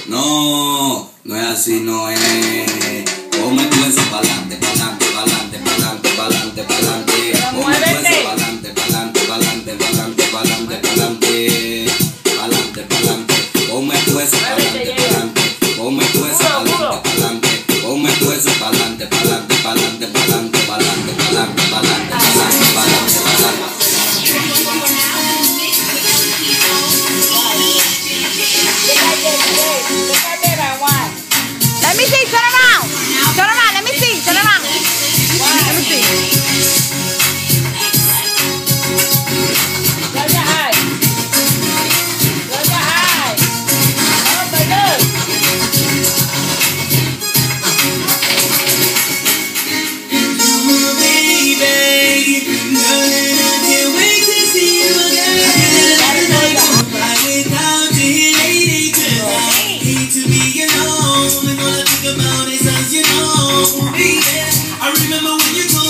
No, no es así, no es. Come tú eso pa'lante, pa'lante, pa'lante, pa'lante, pa'lante, pa'lante. Come tú eso pa'lante, pa'lante, pa'lante, pa'lante, pa'lante, pa'lante, pa'lante, pa'lante. Come tú eso pa'lante, pa'lante. Come tú eso pa'lante, pa'lante. Come tú eso pa'lante, pa'lante, pa'lante, pa'lante, pa'lante, pa'lante, pa'lante, pa'lante, pa'lante, pa'lante. Let me see, turn around. Turn around, let me see, turn around. Let me see. Close your eyes. Close your eyes. Oh my God. Baby, darling, I can't wait to see you again. Right without you, lady, 'cause I hate to be alone. And all I think about is us, you know, baby. I remember when you told